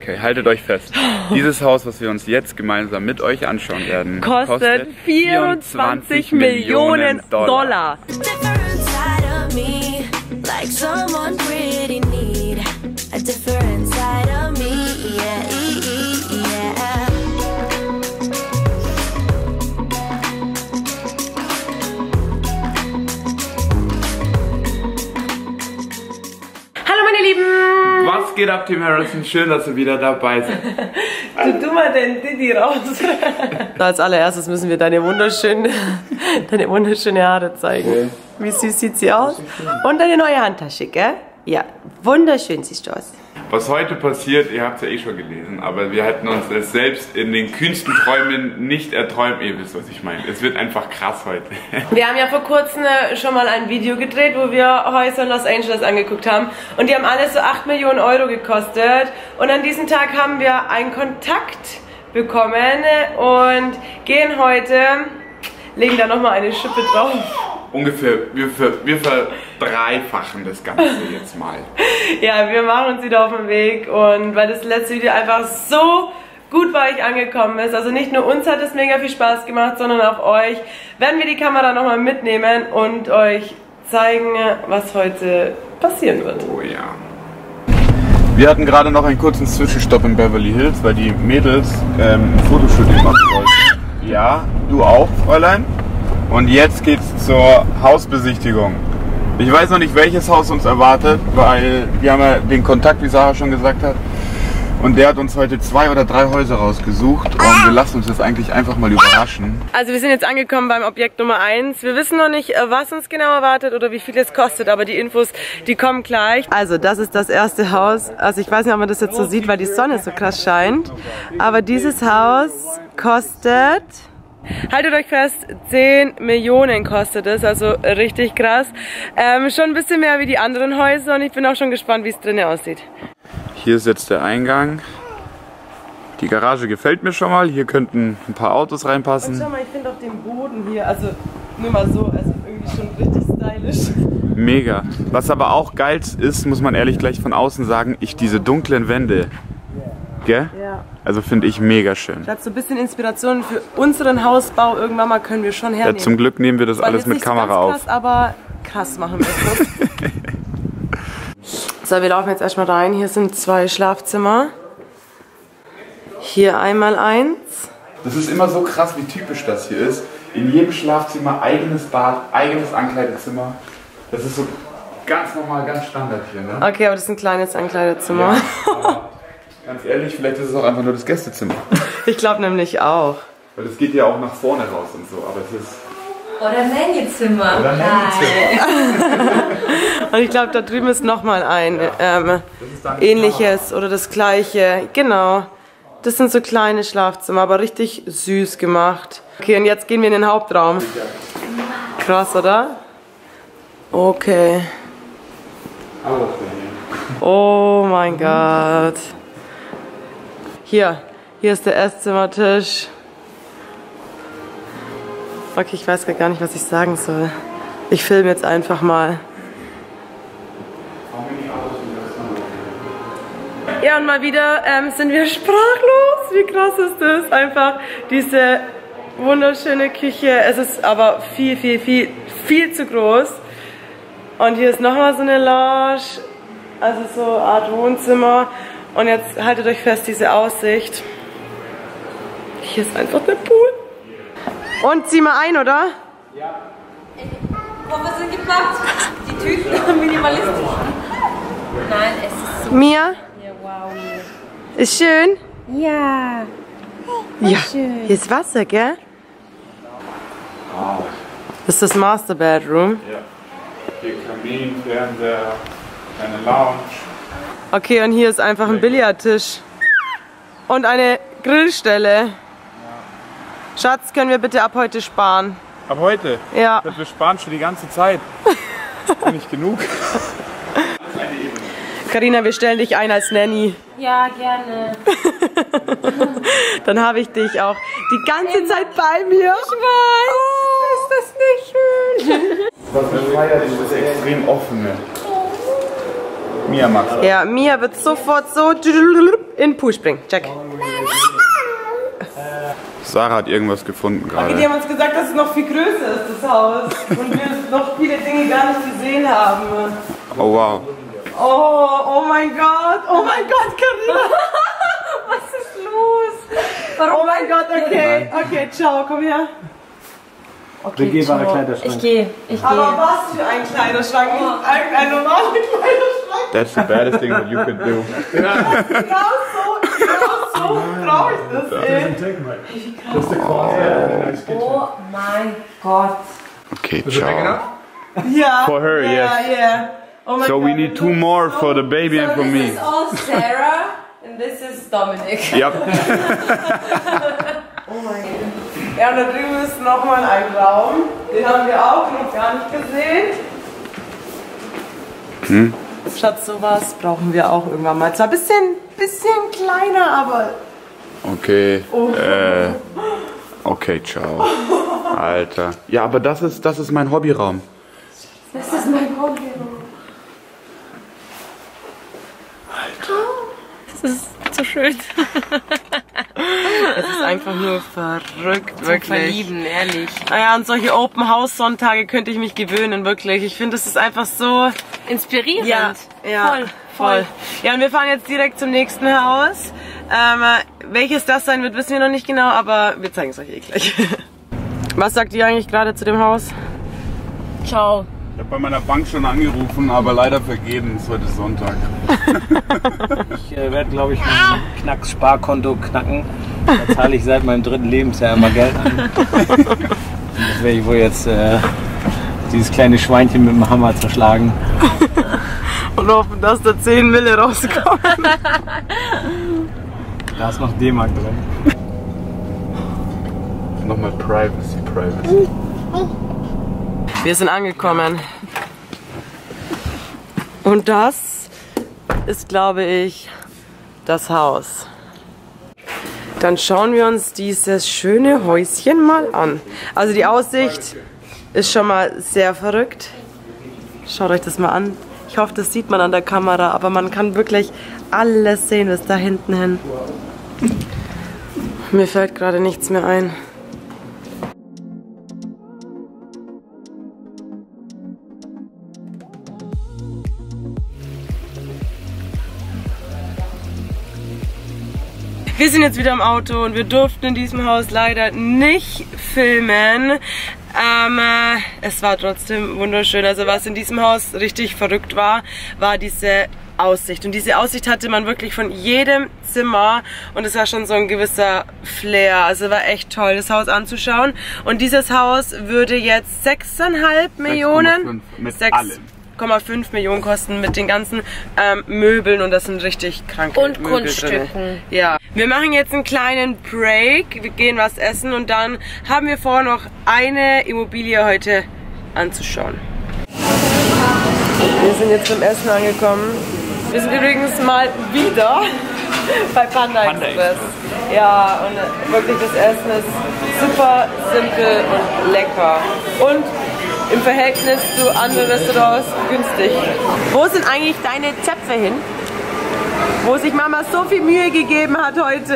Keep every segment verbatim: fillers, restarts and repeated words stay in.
Okay, haltet euch fest. Dieses Haus, was wir uns jetzt gemeinsam mit euch anschauen werden, kostet, kostet vierundzwanzig Millionen Dollar. Was geht ab, Team Harrison? Schön, dass ihr wieder dabei seid. Du, tu mal den Diddy raus. Als allererstes müssen wir deine wunderschöne, deine wunderschöne Haare zeigen. Okay. Wie süß sieht sie aus? Und deine neue Handtasche, gell? Ja, wunderschön siehst du aus. Was heute passiert, ihr habt es ja eh schon gelesen, aber wir hätten uns es selbst in den kühnsten Träumen nicht erträumt. Ihr wisst, was ich meine. Es wird einfach krass heute. Wir haben ja vor kurzem schon mal ein Video gedreht, wo wir Häuser in Los Angeles angeguckt haben. Und die haben alle so acht Millionen Euro gekostet. Und an diesem Tag haben wir einen Kontakt bekommen und gehen heute, legen da nochmal eine Schippe drauf. Ungefähr, wir, ver, wir verdreifachen das Ganze jetzt mal. Ja, wir machen uns wieder auf den Weg und weil das letzte Video einfach so gut bei euch angekommen ist, also nicht nur uns hat es mega viel Spaß gemacht, sondern auch euch, werden wir die Kamera nochmal mitnehmen und euch zeigen, was heute passieren wird. Oh ja. Wir hatten gerade noch einen kurzen Zwischenstopp in Beverly Hills, weil die Mädels ähm, ein Fotoshooting machen wollten. Ja, du auch, Fräulein? Und jetzt geht's zur Hausbesichtigung. Ich weiß noch nicht, welches Haus uns erwartet, weil wir haben ja den Kontakt, wie Sarah schon gesagt hat. Und der hat uns heute zwei oder drei Häuser rausgesucht und wir lassen uns das eigentlich einfach mal überraschen. Also wir sind jetzt angekommen beim Objekt Nummer eins. Wir wissen noch nicht, was uns genau erwartet oder wie viel es kostet, aber die Infos, die kommen gleich. Also das ist das erste Haus. Also ich weiß nicht, ob man das jetzt so sieht, weil die Sonne so krass scheint. Aber dieses Haus kostet... Haltet euch fest, zehn Millionen kostet es, also richtig krass. Ähm, schon ein bisschen mehr wie die anderen Häuser und ich bin auch schon gespannt, wie es drinnen aussieht. Hier ist jetzt der Eingang. Die Garage gefällt mir schon mal, hier könnten ein paar Autos reinpassen. Und schau mal, ich finde auch den Boden hier, also nur mal so, also irgendwie schon richtig stylisch. Mega. Was aber auch geil ist, muss man ehrlich gleich von außen sagen, ich diese dunklen Wände. Gell? Ja. Also finde ich mega schön. Ich glaube, so ein bisschen Inspiration für unseren Hausbau irgendwann mal können wir schon hernehmen. Ja, zum Glück nehmen wir das Weil alles mit Kamera auf. Krass, aber krass machen wir es. So, wir laufen jetzt erstmal rein. Hier sind zwei Schlafzimmer. Hier einmal eins. Das ist immer so krass, wie typisch das hier ist. In jedem Schlafzimmer eigenes Bad, eigenes Ankleidezimmer. Das ist so ganz normal, ganz Standard hier, ne? Okay, aber das ist ein kleines Ankleidezimmer. Ja, ganz ehrlich, vielleicht ist es auch einfach nur das Gästezimmer. Ich glaube nämlich auch. Weil es geht ja auch nach vorne raus und so, aber es ist... Oder Nanny-Zimmer. Oder Nanny-Zimmer. Und ich glaube, da drüben ist nochmal ein ähm, ähnliches oder das gleiche. Genau. Das sind so kleine Schlafzimmer, aber richtig süß gemacht. Okay, und jetzt gehen wir in den Hauptraum. Krass, oder? Okay. Oh mein Gott. Hier, hier ist der Esszimmertisch. Okay, ich weiß gar nicht, was ich sagen soll. Ich filme jetzt einfach mal. Ja, und mal wieder ähm, sind wir sprachlos. Wie krass ist das? Einfach diese wunderschöne Küche. Es ist aber viel, viel, viel, viel zu groß. Und hier ist nochmal so eine Lounge. Also so eine Art Wohnzimmer. Und jetzt haltet euch fest, diese Aussicht. Hier ist einfach der Pool. Und zieh mal ein, oder? Ja. Koffer sind gepackt. Die Tüten minimalistisch. Nein, es ist so. Mia? Ja, wow. Ist schön? Ja. Ja. Schön. Hier ist Wasser, gell? Wow. Das ist das Master Bedroom. Ja. Hier Kamin, Fernseher, eine Lounge. Okay, und hier ist einfach ein Billardtisch. Und eine Grillstelle. Schatz, können wir bitte ab heute sparen? Ab heute? Ja. Ich dachte, wir sparen schon die ganze Zeit. Nicht genug. Carina, wir stellen dich ein als Nanny. Ja, gerne. Dann habe ich dich auch die ganze Zeit bei mir. Ich weiß. Oh, ist das nicht schön? Was ich feiere, ist das extrem offene. Mia mag's auch. Ja, Mia wird sofort so in den Pool springen. Check. Sarah hat irgendwas gefunden Okay, gerade. die haben uns gesagt, dass es noch viel größer ist, das Haus. Und wir noch viele Dinge gar nicht gesehen haben. Oh wow. Oh, oh mein Gott. Oh mein Gott, Carina. Was ist los? Warum? Oh mein Gott, okay. Okay, ciao, komm her. Okay, Begehbare Kleiderschrank. Ich gehe, ich Aber gehe. was für ein Kleiderschrank? Nicht irgendein normaler Kleiderschrank. That's the baddest thing that you could do. Genau so, genau so brauche ich das, ey. Das ist der Quasi. Oh mein Gott. Okay, ciao. Ja. For her, yeah, yes. Yeah. Oh mein So Gott, we need two more for the baby and for this me. is all Sarah and this is Dominic. Yep. Oh mein Gott. Ja, und da drüben ist nochmal ein Raum. Den haben wir auch noch gar nicht gesehen. Hm? Schatz, sowas brauchen wir auch irgendwann mal. Zwar ein bisschen, bisschen kleiner, aber... Okay. Äh. Okay, ciao. Alter. Ja, aber das ist, das ist mein Hobbyraum. Das ist mein Hobby. Das ist so schön. Es ist einfach nur verrückt, wirklich. Verlieben, ehrlich. Naja, an solche Open-House-Sonntage könnte ich mich gewöhnen, wirklich. Ich finde, es ist einfach so... Inspirierend. Ja, ja, Voll, voll. Ja, und wir fahren jetzt direkt zum nächsten Haus. Ähm, welches das sein wird, wissen wir noch nicht genau, aber wir zeigen es euch eh gleich. Was sagt ihr eigentlich gerade zu dem Haus? Ciao. Ich habe bei meiner Bank schon angerufen, aber leider vergebens. Heute ist Sonntag. Ich äh, werde, glaube ich, mein Knacks-Sparkonto knacken. Da zahle ich seit meinem dritten Lebensjahr immer Geld an. Und das werde ich wohl jetzt äh, dieses kleine Schweinchen mit dem Hammer zerschlagen. Und hoffen, dass da zehn Mille rauskommen. Da ist noch D-Mark drin. Nochmal Privacy, Privacy. Wir sind angekommen. Und das ist, glaube ich, das Haus. Dann schauen wir uns dieses schöne Häuschen mal an. Also die Aussicht ist schon mal sehr verrückt. Schaut euch das mal an. Ich hoffe, das sieht man an der Kamera, aber man kann wirklich alles sehen, bis da hinten hin. Mir fällt gerade nichts mehr ein. Wir sind jetzt wieder im Auto und wir durften in diesem Haus leider nicht filmen. Ähm, äh, es war trotzdem wunderschön. Also was in diesem Haus richtig verrückt war, war diese Aussicht. Und diese Aussicht hatte man wirklich von jedem Zimmer und es war schon so ein gewisser Flair. Also war echt toll, das Haus anzuschauen. Und dieses Haus würde jetzt sechs Komma fünf Millionen mit sechs allem. Komma fünf Millionen kosten mit den ganzen ähm, Möbeln und das sind richtig kranke Und Möbel Kunststücken. drin. Ja. Wir machen jetzt einen kleinen Break, wir gehen was essen und dann haben wir vor, noch eine Immobilie heute anzuschauen. Wir sind jetzt beim Essen angekommen. Wir sind übrigens mal wieder bei Panda, Panda Express. Express. Ja, und wirklich das Essen ist super simpel und lecker. Und im Verhältnis zu anderen Restaurants günstig. Wo sind eigentlich deine Zöpfe hin? Wo sich Mama so viel Mühe gegeben hat heute.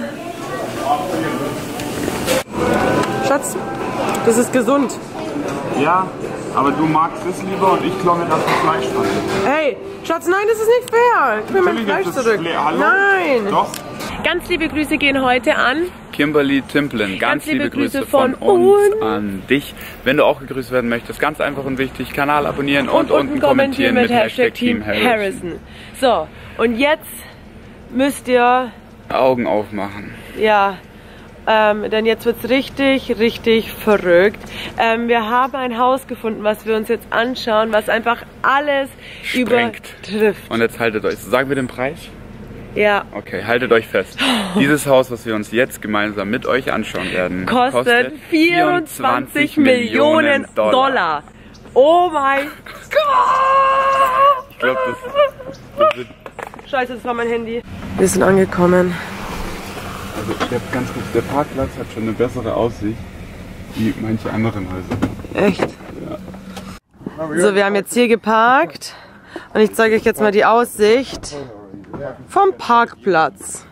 Schatz, das ist gesund. Ja, aber du magst es lieber und ich klaue mir das Fleisch von dir. Hey, Schatz, nein, das ist nicht fair. Ich will mein Natürlich Fleisch ist das zurück. Flair. Hallo? Nein. Doch. Ganz liebe Grüße gehen heute an. Kimberly Timplin, ganz, Ganz liebe liebe Grüße Grüße von, von uns uns. an dich. Wenn du auch gegrüßt werden möchtest, ganz einfach und wichtig, Kanal abonnieren und, Und, unten unten kommentieren mit Hashtag Team Team Harrison. Harrison. So, und jetzt müsst ihr, Augen aufmachen. ja, ähm, denn jetzt wird's richtig, richtig verrückt. Ähm, wir haben ein Haus gefunden, was wir uns jetzt anschauen, was einfach alles Sprengt. übertrifft. Und jetzt haltet euch, sagen wir den Preis? Ja, Okay, haltet euch fest. Dieses Haus, was wir uns jetzt gemeinsam mit euch anschauen werden, kostet vierundzwanzig Millionen Dollar. Oh mein Gott! Ich glaube, das, das wird... Scheiße, das war mein Handy. Wir sind angekommen. Also, ich hab ganz kurz, der Parkplatz hat schon eine bessere Aussicht wie manche anderen Häuser. Echt? So, wir haben jetzt hier geparkt Und ich zeige euch jetzt mal die Aussicht vom Parkplatz.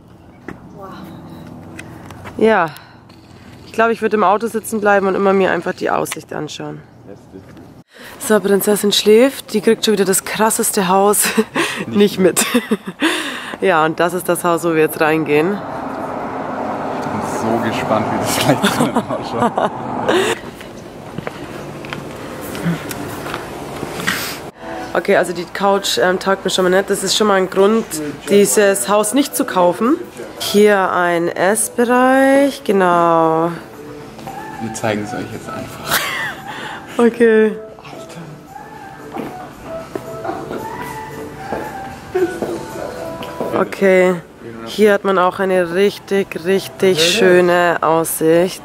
Ja, ich glaube, ich würde im Auto sitzen bleiben und immer mir einfach die Aussicht anschauen. So, Prinzessin schläft. Die kriegt schon wieder das krasseste Haus nicht mit. Ja, und das ist das Haus, wo wir jetzt reingehen. Ich bin so gespannt, wie das gleich drinnen ausschaut. Okay, also die Couch ähm, taugt mir schon mal nicht. Das ist schon mal ein Grund, dieses Haus nicht zu kaufen. Hier ein Essbereich, genau. Wir zeigen es euch jetzt einfach. Okay. Okay, hier hat man auch eine richtig, richtig schöne Aussicht.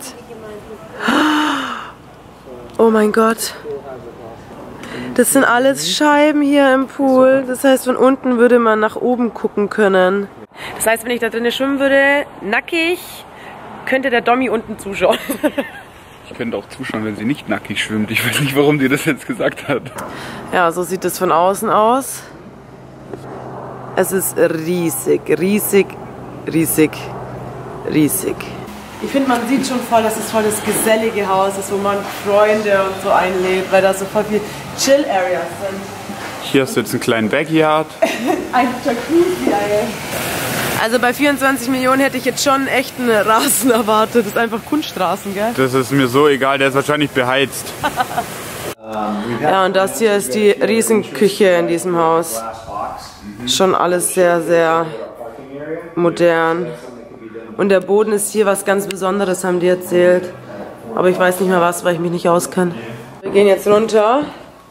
Oh mein Gott. Das sind alles Scheiben hier im Pool. Das heißt, von unten würde man nach oben gucken können. Das heißt, wenn ich da drinnen schwimmen würde, nackig, könnte der Dommi unten zuschauen. Ich könnte auch zuschauen, wenn sie nicht nackig schwimmt. Ich weiß nicht, warum sie das jetzt gesagt hat. Ja, so sieht es von außen aus. Es ist riesig, riesig, riesig, riesig. Ich finde, man sieht schon voll, dass es voll das gesellige Haus ist, wo man Freunde und so einlädt, weil da so voll viel Chill-Areas sind. Hier hast du jetzt einen kleinen Backyard. Ein Jacuzzi, ey. Also bei vierundzwanzig Millionen hätte ich jetzt schon einen echten Rasen erwartet. Das ist einfach Kunstrasen, gell? Das ist mir so egal, der ist wahrscheinlich beheizt. Ja, und das hier ist die Riesenküche in diesem Haus. Schon alles sehr, sehr modern. Und der Boden ist hier was ganz Besonderes, haben die erzählt. Aber ich weiß nicht mehr was, weil ich mich nicht auskenne. Wir gehen jetzt runter.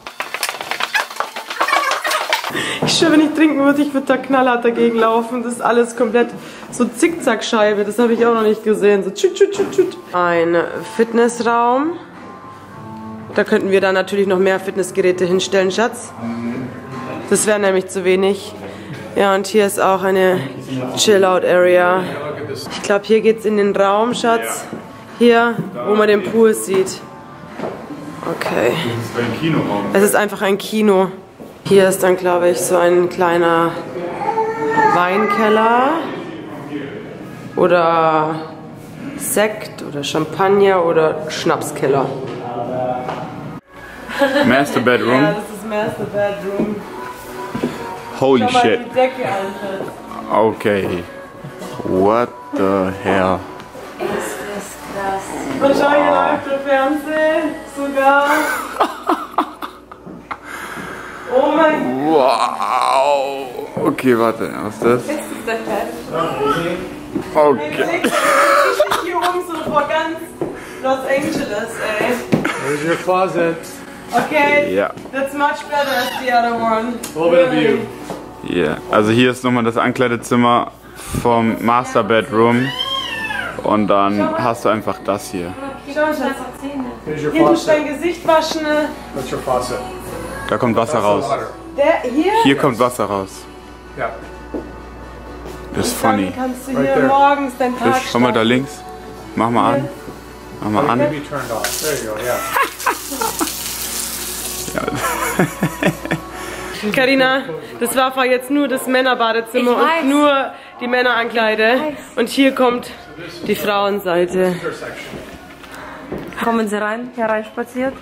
Ich schwöre, wenn ich trinken würde, ich würde da knallhart dagegen laufen. Das ist alles komplett so Zickzackscheibe. Das habe ich auch noch nicht gesehen. So tschüt, tschüt, tschüt, tschüt. Ein Fitnessraum. Da könnten wir dann natürlich noch mehr Fitnessgeräte hinstellen, Schatz. Das wäre nämlich zu wenig. Ja, und hier ist auch eine Chill-Out-Area. Ich glaube, hier geht es in den Raum, Schatz. Hier, wo man den Pool sieht. Okay. Das ist ein Kinoraum. Es ist einfach ein Kino. Hier ist dann, glaube ich, so ein kleiner Weinkeller. Oder Sekt oder Champagner oder Schnapskeller. Master Bedroom. Ja, das ist Master Bedroom. Holy Schau mal shit. die Decke an. Okay. What the hell? Ist das krass. Und schau, hier läuft der Fernsehen. Sogar. Oh mein Gott. Wow. Okay, warte. Was ist das? Jetzt ist der fertig. Okay. Ich sehe hier oben so vor ganz Los Angeles, ey. There's your closet. Okay, Ja. that's much better as the other one. A little bit of view. Yeah. Also hier ist nochmal das Ankleidezimmer vom Master Bedroom. Und dann hast du einfach das hier. Schau, Schatz. Here's your Hier musst du faucet. dein Gesicht waschen. That's your faucet. Da kommt Wasser raus. Der hier? Hier kommt Wasser raus. Yeah. Das ist Dann funny. kannst du Right hier there. morgens deinen Tag Schau mal da starten. links. Mach mal an. Mach mal an. Be turned off. There you go. Yeah. Carina, das war vorher jetzt nur das Männerbadezimmer Ich weiß. und nur die Männerankleide. Und hier kommt die Frauenseite. Kommen Sie rein, hereinspaziert.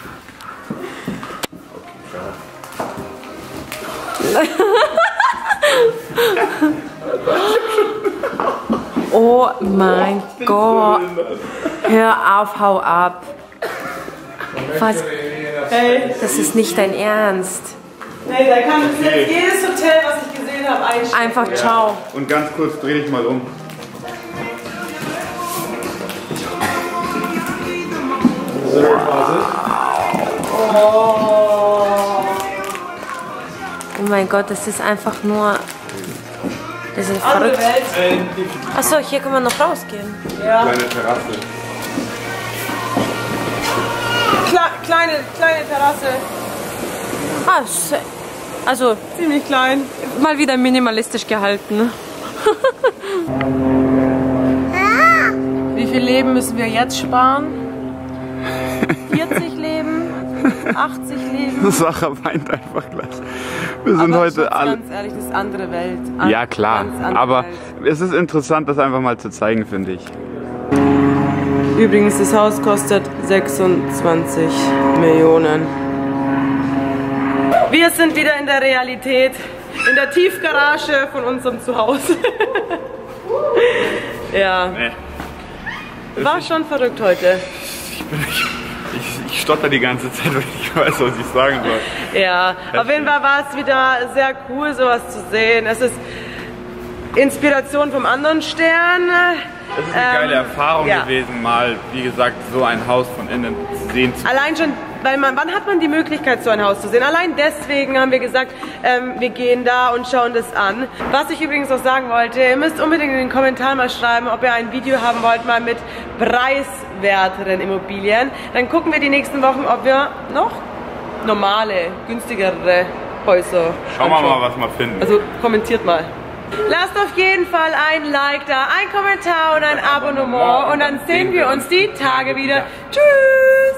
Oh mein Gott. Hör auf, hau ab. Was? Hey, Das ist nicht dein Ernst. hey, da kann jetzt jedes Hotel, was ich gesehen habe, einstellen. Einfach ciao. Und ganz kurz dreh dich mal um. Is there your closet? Oh mein Gott, das ist einfach nur... Das ist Andere verrückt. Welt. Achso, hier kann man noch rausgehen. Ja. Kleine Terrasse. Kle kleine, kleine Terrasse. Ah, s- also Ziemlich klein. mal wieder minimalistisch gehalten. Wie viel Leben müssen wir jetzt sparen? vierzig Leben? achtzig Leben? Sacha weint einfach gleich. Wir sind aber heute alle. Ganz ehrlich, das ist andere Welt. Ja klar, Ganz andere aber Welt. es ist interessant, das einfach mal zu zeigen, finde ich. Übrigens, das Haus kostet sechsundzwanzig Millionen. Wir sind wieder in der Realität, in der Tiefgarage von unserem Zuhause. Ja. Nee. War schon verrückt heute. Ich, bin, ich, ich, ich stotter die ganze Zeit, weil ich nicht weiß, was ich sagen soll. Ja, auf jeden Fall war es wieder sehr cool, sowas zu sehen. Es ist Inspiration vom anderen Stern. Es ist eine ähm, geile Erfahrung ja. gewesen, mal, wie gesagt, so ein Haus von innen sehen zu können. Allein schon, weil man, wann hat man die Möglichkeit, so ein Haus zu sehen? Allein deswegen haben wir gesagt, ähm, wir gehen da und schauen das an. Was ich übrigens noch sagen wollte, ihr müsst unbedingt in den Kommentaren mal schreiben, ob ihr ein Video haben wollt, mal mit preiswerteren Immobilien. Dann gucken wir die nächsten Wochen, ob wir noch normale, günstigere Häuser Schauen wir anschauen. mal, was wir finden. Also kommentiert mal. Lasst auf jeden Fall ein Like da, ein Kommentar und ein Abonnement und dann sehen wir uns die Tage wieder. Tschüss!